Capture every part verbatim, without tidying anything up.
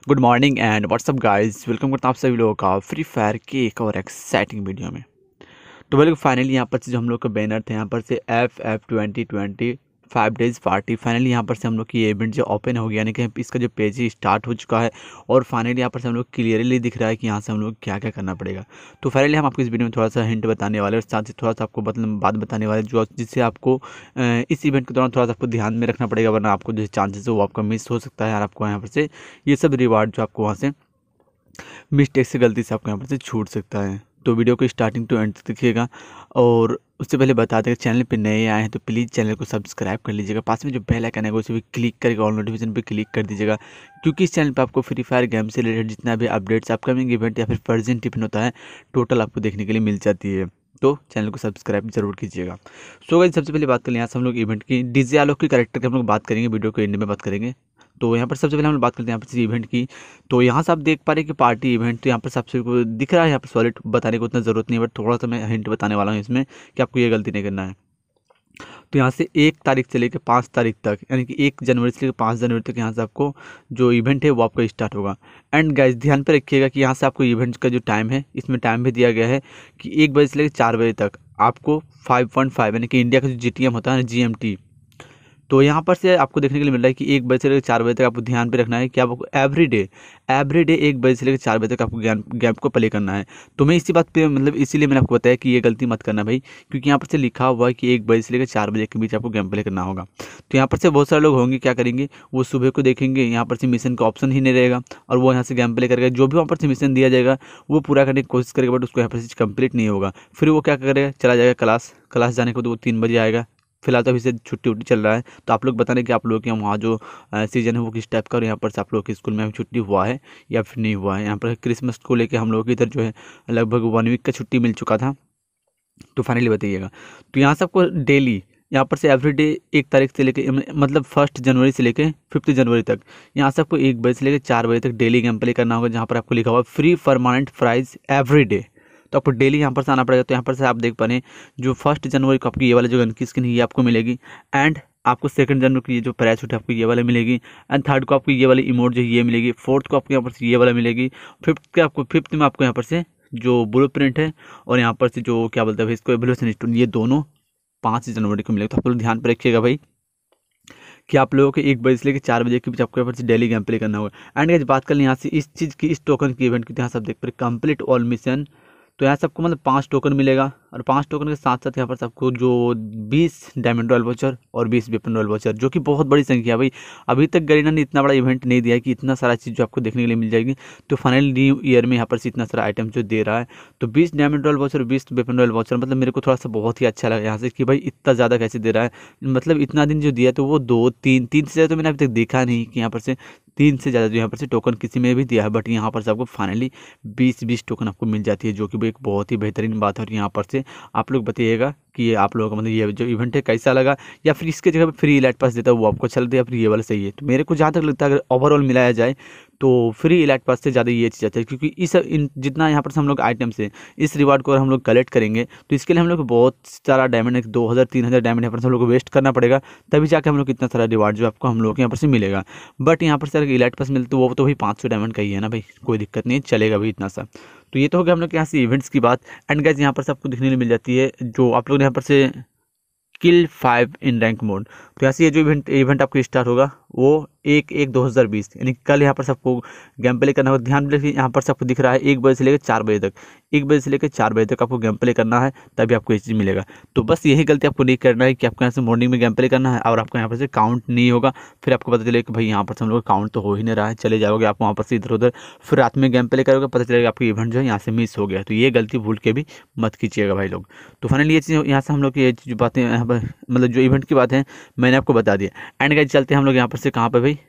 Good morning and what's up guys, welcome करता हूँ आप सभी लोगों का फ्री फायर के एक और एक्साइटिंग वीडियो में। तो भाई फाइनली यहाँ पर से जो हम लोग का बैनर थे यहाँ पर से F F twenty twenty five days party, finally यहाँ पर से हम लोग की ये इवेंट जो ओपन हो गया, यानी कि इसका जो पेज ही स्टार्ट हो चुका है। और फाइनली यहाँ पर से हम लोग क्लियरली दिख रहा है कि यहाँ से हम लोग क्या क्या करना पड़ेगा। तो फाइनली हम आपको इस वीडियो में थोड़ा सा हिंट बताने वाले और साथ ही थोड़ा सा आपको मतलब बात बताने वाले जो जिससे आपको इस इवेंट के दौरान थोड़ा सा आपको ध्यान में रखना पड़ेगा, वरना आपको जो चांसेस है वो आपका मिस हो सकता है और आपको यहाँ पर से ये सब रिवार्ड जो आपको वहाँ से मिस्टेक से गलती से आपको यहाँ पर से छूट सकता है। तो वीडियो को स्टार्टिंग टू एंड तक देखिएगा। और उससे पहले बता दें, चैनल पे नए आए हैं तो प्लीज़ चैनल को सब्सक्राइब कर लीजिएगा। पास में जो बेल आइकन है उसे भी क्लिक करके ऑल नोटिफिकेशन पे क्लिक कर दीजिएगा, क्योंकि इस चैनल पे आपको फ्री फायर गेम से रिलेटेड जितना भी अपडेट्स, अपकमिंग इवेंट या फिर प्रेजेंट टिफिन होता है, टोटल आपको देखने के लिए मिल जाती है। तो चैनल को सब्सक्राइब जरूर कीजिएगा। सो गाइस, सबसे पहले बात कर लें यहाँ से हम लोग इवेंट की डीजे आलोक की कैरेक्टर की हम लोग बात करेंगे, वीडियो को एंड में बात करेंगे। तो यहाँ पर सबसे पहले हम लोग बात करते हैं यहाँ पर इवेंट की। तो यहाँ से आप देख पा रहे हैं कि पार्टी इवेंट, तो यहाँ पर सबसे को दिख रहा है, यहाँ पर सॉलिड बताने को उतना ज़रूरत नहीं है, बट थोड़ा सा मैं हिंट बताने वाला हूँ इसमें कि आपको ये गलती नहीं करना है। तो यहाँ से एक तारीख से लेकर पाँच तारीख तक, यानी कि एक जनवरी से लेकर पाँच जनवरी तक यहाँ से आपको जो इवेंट है वो आपका स्टार्ट होगा। एंड गाइस ध्यान पे रखिएगा कि यहाँ से आपको इवेंट का जो टाइम है, इसमें टाइम भी दिया गया है कि एक बजे से लेकर चार बजे तक आपको फाइव पॉइंट फाइव यानी कि इंडिया का जो जी टी एम होता है ना, जी एम टी, तो यहाँ पर से आपको देखने के लिए मिल रहा है कि एक बजे से लेकर चार बजे तक आपको ध्यान पे रखना है कि आपको एवरी डे एवरी डे एक बजे से लेकर चार बजे तक आपको गेम गेम को प्ले करना है। तो मैं इसी बात पे मतलब इसीलिए मैंने आपको बताया कि ये गलती मत करना भाई, क्योंकि यहाँ पर से लिखा हुआ है कि एक बजे से लेकर चार बजे के बीच आपको गेम प्ले करना होगा। तो यहाँ पर से बहुत सारे लोग होंगे, क्या करेंगे, वो सुबह को देखेंगे, यहाँ पर से मिशन का ऑप्शन ही नहीं रहेगा और वो यहाँ से गेम प्ले करेगा। जो भी वहाँ पर से मिशन दिया जाएगा वो पूरा करने की कोशिश करेगा, बट उसको यहाँ पर से कंप्लीट नहीं होगा। फिर वो क्या करेगा, चला जाएगा क्लास क्लास जाने को, तो वो तीन बजे आएगा। फिलहाल तो अभी से छुट्टी उट्टी चल रहा है, तो आप लोग बताने कि आप लोग के वहाँ जो सीजन है वो किस टाइप का, और यहाँ पर से आप लोग के स्कूल में अभी छुट्टी हुआ है या फिर नहीं हुआ है। यहाँ पर क्रिसमस को लेके हम लोग इधर जो है लगभग वन वीक का छुट्टी मिल चुका था, तो फाइनली बताइएगा। तो यहाँ से आपको डेली यहाँ पर से एवरीडे एक तारीख से लेके मतलब फर्स्ट जनवरी से लेके फिफ्थ जनवरी तक यहाँ से आपको एक बजे से लेकर चार बजे तक डेली गेम प्ले करना होगा, जहाँ पर आपको लिखा हुआ फ्री परमानेंट प्राइज एवरीडे। तो आपको डेली यहाँ पर से आना पड़ेगा। तो यहाँ पर से आप देख पा रहे हैं जो फर्स्ट जनवरी को आपकी ये वाला जो गन की स्किन है ये आपको मिलेगी, एंड आपको सेकंड जनवरी की ये जो पैराशूट है आपको ये वाला मिलेगी, एंड थर्ड को आपको ये वाली इमोट जो ये मिलेगी, फोर्थ को आपको यहाँ पर से ये वाला मिलेगी, फिफ्थ के आपको फिफ्थ में आपको यहाँ पर से जो ब्लू प्रिंट है और यहाँ पर से जो क्या बोलते हैं इसको एवोल्यूशन स्टोन, ये दोनों पाँच जनवरी को मिलेगा। तो आप लोग ध्यान पर रखिएगा भाई कि आप लोगों को एक बजे से लेकर चार बजे के बीच आपको यहाँ पर से डेली गेम प्ले करना होगा। एंड बात कर लें यहाँ से इस चीज़ की, इस टोकन की इवेंट की, यहाँ से आप देख पाए कंप्लीट ऑल मिशन। तो यहाँ से आपको मतलब पाँच टोकन मिलेगा, और पांच टोकन के साथ साथ यहाँ पर आपको जो बीस डायमंड रॉयल वाउचर और बीस वेपन रॉयल वाउचर, जो कि बहुत बड़ी संख्या है भाई। अभी तक गरीना ने इतना बड़ा इवेंट नहीं दिया है कि इतना सारा चीज़ जो आपको देखने के लिए मिल जाएगी। तो फाइनल न्यू ईयर में यहाँ पर से इतना सारा आइटम जो दे रहा है, तो बीस डायमंड रॉयल वाउचर, बीस वेपन रॉयल वाउचर, मतलब मेरे को थोड़ा सा बहुत ही अच्छा लगा यहाँ से कि भाई इतना ज़्यादा कैसे दे रहा है। मतलब इतना दिन जो दिया तो वो दो तीन तीन से ज़्यादा तो मैंने अभी तक देखा नहीं कि यहाँ पर से तीन से ज़्यादा जो यहाँ पर से टोकन किसी में भी दिया है, बट यहाँ पर से आपको फाइनली बीस बीस टोकन आपको मिल जाती है, जो कि एक बहुत ही बेहतरीन बात है। और यहाँ पर से आप लोग बताइएगा कि ये आप लोगों का मतलब ये जो इवेंट है कैसा लगा, या फिर इसके जगह पे फ्री इलाइट पास देता है वो आपको अच्छा लगता है, या फिर ये वाला सही है। तो मेरे को जहाँ तक लगता है अगर ओवरऑल मिलाया जाए तो फ्री इलाइट पास से ज़्यादा ये चीज़ आता है, क्योंकि इस इन जितना यहाँ पर से हम लोग आइटम से इस रिवार्ड को अगर हम लोग कलेक्ट करेंगे तो इसके लिए हम लोग को बहुत सारा डायमंड, दो हज़ार तीन हज़ार डायमंड यहाँ पर से हम लोग को वेस्ट करना पड़ेगा, तभी जाकर हम लोग इतना सारा रिवार्ड जो आपको हम लोग यहाँ पर से मिलेगा। बट यहाँ पर से अगर इलाइट पास मिलते तो वो तो भाई पाँच सौ डायमंड का ही है ना भाई, कोई दिक्कत नहीं, चलेगा भाई इतना सा। तो ये तो हो गया हम लोग यहाँ से इवेंट्स की बात। एंड गाइस यहाँ पर से आपको दिखने को मिल जाती है जो आप लोग यहाँ पर से kill five in rank mode. तो यहाँ से ये जो इवेंट इवेंट आपको स्टार्ट होगा वो एक एक दो हज़ार बीस यानी कल यहाँ पर सबको गेम प्ले करना होगा। ध्यान रखिए यहाँ पर सबको दिख रहा है एक बजे से लेकर चार बजे तक, एक बजे से लेकर चार बजे तक आपको गेम प्ले करना है, तभी आपको ये चीज़ मिलेगा। तो बस यही गलती आपको नहीं करना है कि आपको यहाँ से मॉर्निंग में गेम प्ले करना है और आपको यहाँ पर से काउंट नहीं होगा, फिर आपको पता चलेगा कि भाई यहाँ पर से हम लोग काउंट तो हो ही नहीं रहा है, चले जाओगे आप वहाँ पर से इधर उधर, फिर रात में गेम प्ले करोगे, पता चलेगा आपका इवेंट जो है यहाँ से मिस हो गया। तो ये गलती भूल के भी मत कीजिएगा भाई लोग। तो फाइनली ये चीज़ यहाँ से हम लोग की ये चीज़ बातें यहाँ पर मतलब जो इवेंट की बात है मैंने आपको बता दिया। एंड गाइस चलते हैं हम लोग यहाँ पर से कहाँ पर भाई,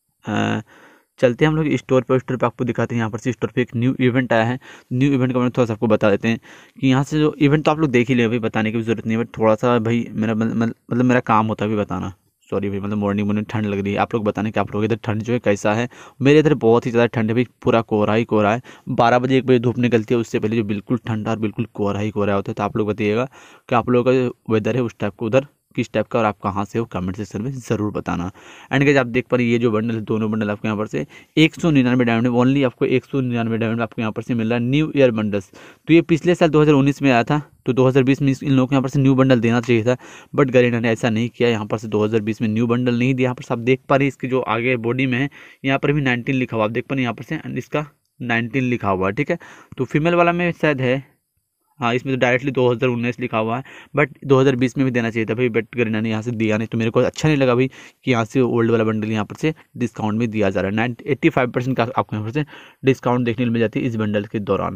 आ, चलते हैं हम लोग स्टोर पर। स्टोर पर आपको दिखाते हैं यहाँ पर से स्टोर पे एक न्यू इवेंट आया है। न्यू इवेंट का मैं थोड़ा सा आपको बता देते हैं कि यहाँ से जो इवेंट तो आप लोग देख ही ले भाई, बताने की भी जरूरत नहीं है, बट थोड़ा सा भाई मेरा मतलब मेरा काम होता है भी बताना, सॉरी भाई, मतलब मॉर्निंग मॉर्निंग ठंड लग रही है, आप लोग बताने कि आप लोग इधर ठंड जो है कैसा है। मेरे इधर बहुत ही ज़्यादा ठंड है भाई, पूरा कोहरा ही कोहरा है। बारह बजे एक बजे धूप निकलती है, उससे पहले जो बिल्कुल ठंडा और बिल्कुल कोहरा ही कोहरा होता है। तो आप लोग बताइएगा कि आप लोगों का वेदर है उस टाइप को उधर किस टाइप का और आप कहाँ से हो कमेंट सेक्शन में ज़रूर बताना। एंड गाइस आप देख पा रहे ये जो बंडल है दोनों बंडल आपको यहाँ पर से एक सौ निन्यानवे डायमंड ओनली आपको एक सौ निन्यानवे डायमंड आपको यहाँ पर से मिल रहा है न्यू ईयर बंडल्स। तो ये पिछले साल दो हज़ार उन्नीस में आया था, तो दो हज़ार बीस में इन लोगों को यहाँ पर से न्यू बंडल देना चाहिए था, बट गरीना ने ऐसा नहीं किया। यहाँ पर से दो हज़ार बीस में न्यू बंडल नहीं दिया। यहाँ पर से आप देख पा रहे हैं इसके जो आगे बॉडी में है यहाँ पर भी नाइनटीन लिखा हुआ, आप देख पा रहे हैं यहाँ पर से इसका नाइनटीन लिखा हुआ है, ठीक है। तो फीमेल वाला में शायद है, हाँ इसमें तो डायरेक्टली दो हज़ार उन्नीस लिखा हुआ है, बट दो हज़ार बीस में भी देना चाहिए था भाई, बट गरीना ने यहाँ से दिया नहीं। तो मेरे को अच्छा नहीं लगा भाई कि यहाँ से ओल्ड वाला बंडल यहाँ पर से डिस्काउंट में दिया जा रहा है। नाइन एट्टी फाइव परसेंट का आपको यहाँ पर से डिस्काउंट देखने को मिल जाती है इस बंडल के दौरान।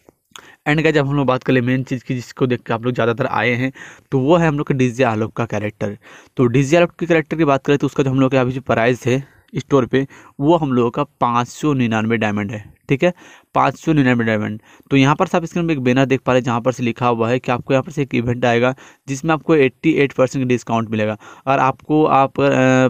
एंड का जब हम लोग बात करें मेन चीज़ की जिसको देख के आप लोग ज़्यादातर आए हैं, तो वो है हम लोग का डीजे आलोक का कैरेक्टर। तो डीजे आलोक के कैरेक्टर की बात करें तो उसका जो हम लोग का अभी जो प्राइस है स्टोर पे वो हम लोगों का पाँच सौ निन्यानवे डायमंड है, ठीक है, पाँच सौ निन्यानवे डायमंड। तो यहाँ पर से आप स्क्रीन में एक बैनर देख पा रहे हैं जहाँ पर से लिखा हुआ है कि आपको यहाँ पर से एक इवेंट आएगा जिसमें आपको अट्ठासी परसेंट डिस्काउंट मिलेगा। और आपको आप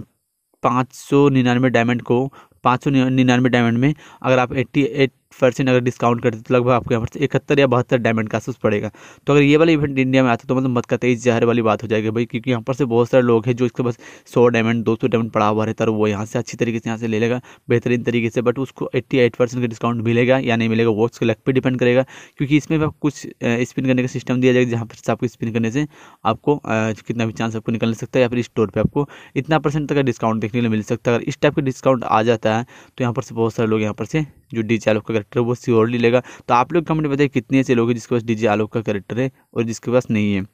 पाँच सौ निन्यानवे डायमंड को पाँच सौ निन्यानवे डायमंड में अगर आप अट्ठासी परसेंट अगर डिस्काउंट करते तो लगभग आपको यहाँ पर इकहत्तर या बहत्तर डायमंड का आसूस पड़ेगा। तो अगर ये वाला इवेंट इंडिया में आता तो मतलब मत का तेईस जहर वाली बात हो जाएगी भाई, क्योंकि यहाँ पर से बहुत सारे लोग हैं जो इसके पास सौ डायमंड दो सौ डायमंड पड़ा हुआ रहता है, वो यहाँ से अच्छी तरीके से यहाँ से ले लेगा बेहतरीन तरीके से, बट उसको अट्ठासी परसेंट का डिस्काउंट मिलेगा या नहीं मिलेगा वो उसके लक पे डिपेंड करेगा, क्योंकि इसमें कुछ स्पिन करने का सिस्टम दिया जाएगा जहाँ पर से आपको स्पिन करने से आपको कितना भी चांस आपको निकल सकता है, या फिर स्टोर पर आपको इतना परसेंट तक का डिस्काउंट देखने को मिल सकता है। अगर इस टाइप का डिस्काउंट आ जाता है तो यहाँ पर से बहुत सारे लोग यहाँ पर से जो डीजे आलोक का कैरेक्टर है वो श्योरली लेगा। तो आप लोग कमेंट बताइए कितने ऐसे लोग हैं जिसके पास डीजे आलोक का कैरेक्टर है और जिसके पास नहीं है।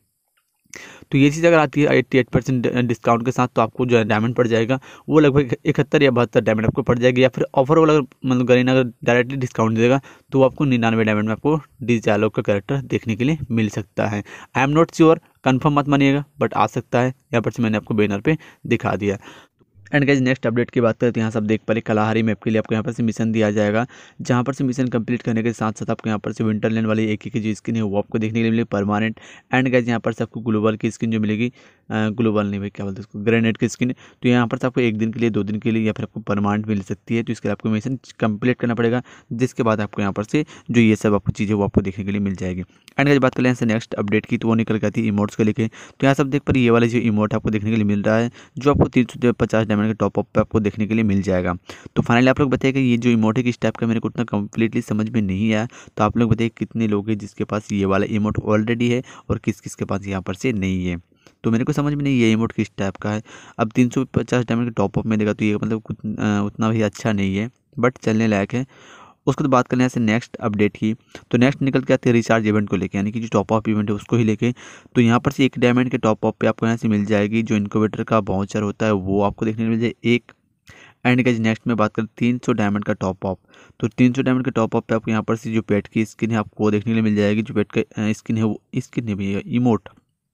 तो ये चीज़ अगर आती है अट्ठासी परसेंट डिस्काउंट के साथ तो आपको जो है डायमंड पड़ जाएगा वो लगभग इकहत्तर या बहत्तर डायमंड आपको पड़ जाएगी, या फिर ऑफर वाला मतलब गरीना अगर डायरेक्टली डिस्काउंट देगा तो आपको निन्यानवे डायमंड में आपको डीजे आलोक का कैरेक्टर देखने के लिए मिल सकता है। I am not sure, confirm मत मानिएगा, बट आ सकता है। यहाँ पर से मैंने आपको बैनर पे दिखा दिया। एंड गाइस नेक्स्ट अपडेट की बात करें तो यहाँ से आप देख पा रहे कलाहारी मैप के लिए आपको यहाँ पर से मिशन दिया जाएगा, जहाँ पर से मिशन कंप्लीट करने के साथ साथ आपको यहाँ पर से विंटरलैंड वाली एक ही की जो स्किन है वो आपको देखने के लिए मिलेगी परमानेंट। एंड गाइस यहाँ पर से आपको ग्लोबल की स्किन जो मिलेगी, ग्लोबल नहीं भाई क्या बोलते हैं उसको, ग्रेनेड की स्किन, तो यहाँ पर से आपको एक दिन के लिए दो दिन के लिए या फिर आपको परमानेंट मिल सकती है। तो इसके लिए आपको मिशन कंप्लीट करना पड़ेगा, जिसके बाद आपको यहाँ पर से जो ये सब आपको चीज़ें वो आपको देखने के लिए मिल जाएगी। एंड गाइस बात कर लें यहाँ से नेक्स्ट अपडेट की तो वो निकल गई थी इमोट्स को लेकर। तो यहाँ सब देख पर ये वाला जो इमोट आपको देखने के लिए मिल रहा है जो आपको तीन सौ पचास डायमंड के टॉप अप पे आपको देखने के लिए मिल जाएगा। तो फाइनली आप लोग बताइए कि ये जो इमोट है किस टाइप का, मेरे को उतना कंप्लीटली समझ में नहीं आया। तो आप लोग बताइए कितने लोग हैं जिसके पास ये वाला इमोट ऑलरेडी है और किस किस के पास यहाँ पर से नहीं है। तो मेरे को समझ में नहीं ये इमोट किस टाइप का है। अब तीन सौ पचास डायमंड के टॉप अप में देगा तो ये मतलब उतना भी अच्छा नहीं है, बट चलने लायक है। उसके बाद बात करने यहाँ से नेक्स्ट अपडेट की, तो नेक्स्ट निकल के आते हैं रिचार्ज इवेंट को लेके, यानी कि जो टॉप अप इवेंट है उसको ही लेके। तो यहाँ पर से एक डायमंड के टॉप अप पे आपको यहाँ से मिल जाएगी जो इनक्यूबेटर का वाउचर होता है वो आपको देखने को मिल जाए एक। एंड गाइस नेक्स्ट में बात करें तीन सौ डायमंड का टॉप अप, तो तीन सौ डायमंड के टॉप अप पे आपको यहाँ पर से जो पेट की स्किन है आपको वो देखने के लिए मिल जाएगी। जो पेट का स्किन है वो स्किन नहीं भैया इमोट,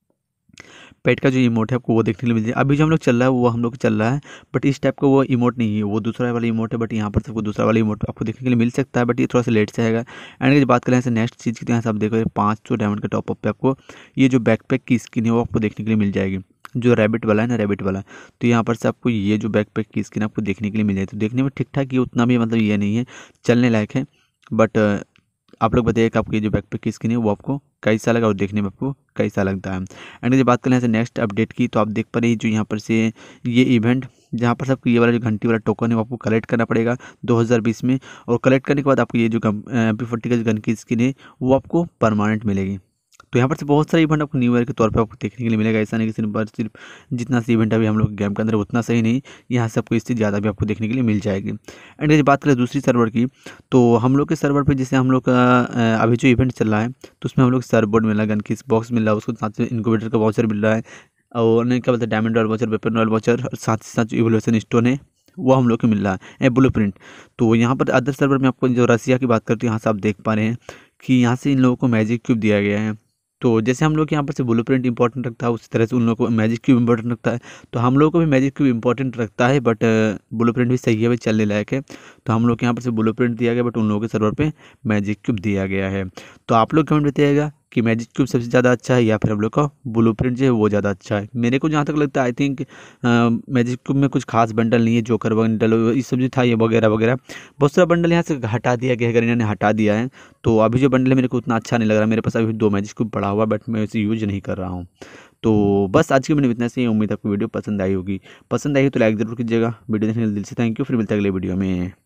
पेट का जो इमोट है आपको वो देखने के लिए मिल जाए। अभी जो हम लोग चल रहा है वो हम लोग चल रहा है, बट इस टाइप का वो इमोट नहीं है, वो दूसरा वाला इमोट है, बट यहाँ पर सबको दूसरा वाला इमोट आपको देखने के लिए मिल सकता है, बट ये थोड़ा सा लेट से आएगा। एंड जब बात करें ऐसे नेक्स्ट चीज़ की तो यहाँ से आप देखो पाँच सौ डायमंड के टॉप अप पे आपको ये जो बैकपैक की स्किन है वो आपको देखने के लिए मिल जाएगी, जो रैबिट वाला है ना, रैबिट वाला। तो यहाँ पर से आपको ये जो बैकपैक की स्किन आपको देखने के लिए मिल जाएगी। तो देखने में ठीक ठाक, ये उतना भी मतलब ये नहीं है, चलने लायक है, बट आप लोग बताइए कि आपको ये जो बैकपैक की स्किन है वो आपको कैसा लगा और देखने में आपको कैसा लगता है। एंड जब बात करें ऐसे नेक्स्ट अपडेट की तो आप देख पा रहे जो यहाँ पर से ये इवेंट जहाँ पर सबको ये वाला जो घंटी वाला टोकन है वो आपको कलेक्ट करना पड़ेगा दो हज़ार बीस में, और कलेक्ट करने के बाद आपको ये जो एम पी फोर्टी का जो गन की स्किन है वो आपको परमानेंट मिलेगी। तो यहाँ पर से बहुत सारे इवेंट आपको न्यू ईयर के तौर पे आपको देखने के लिए मिलेगा। ऐसा नहीं कि सिर्फ सिर्फ जितना सा इवेंट अभी हम लोग गेम के अंदर उतना सही नहीं, यहाँ से आपको इससे ज़्यादा भी आपको देखने के लिए मिल जाएगी। एंड जब बात करें दूसरी सर्वर की तो हम लोग के सर्वर पे जैसे हम लोग का अभी जो इवेंट चल रहा है तो उसमें हम लोग सर्वर बोर्ड मिल रहा है, गन की बॉक्स मिल रहा है, उसके साथ में इनक्यूबेटर का वाउचर मिल रहा है, और नहीं क्या बोलते हैं diamond royal voucher, weapon royal voucher, और साथ ही साथ जो इवोल्यूशन स्टोन है वो हम लोग को मिल रहा है ब्लू प्रिंट। तो यहाँ पर अदर सर्वर में आपको जो रसिया की बात करते हैं यहाँ से आप देख पा रहे हैं कि यहाँ से इन लोगों को मैजिक क्यूब दिया गया है। तो जैसे हम लोग यहाँ पर से ब्लू प्रिंट इंपॉर्टेंट रखता है उसी तरह से उन लोगों को मैजिक क्यूब इंपॉर्टेंट रखता है। तो हम लोगों को भी मैजिक क्यूब इंपॉर्टेंट रखता है, बट ब्लू प्रिंट भी सही है, भी चलने लायक है। तो हम लोग के यहाँ पर से ब्लू प्रिंट दिया गया, बट उन लोगों के सर्वर पे मैजिक क्यूब दिया गया है। तो आप लोग कमेंट बताइएगा कि मैजिक क्यूब सबसे ज़्यादा अच्छा है या फिर हम लोग का ब्लूप्रिंट जो है वो ज़्यादा अच्छा है। मेरे को जहाँ तक लगता है आई थिंक मैजिक क्यूब में कुछ खास बंडल नहीं है, जोकर बंडल ये सब जो था ये वगैरह वगैरह बहुत सारा बंडल यहाँ से हटा दिया गया है, अगर इन्होंने हटा दिया है तो अभी जो बंडल है मेरे को उतना अच्छा नहीं लग रहा। मेरे पास अभी दो मैजिक क्यूब पड़ा हुआ बट मैं उसे यूज नहीं कर रहा हूँ। तो बस आज की वीडियो में इतना से, उम्मीद आपको वीडियो पसंद आई होगी। पसंद आई हो तो लाइक ज़रूर कीजिएगा। वीडियो देखने के लिए दिल से थैंक यू। फिर मिलते हैं अगले वीडियो में।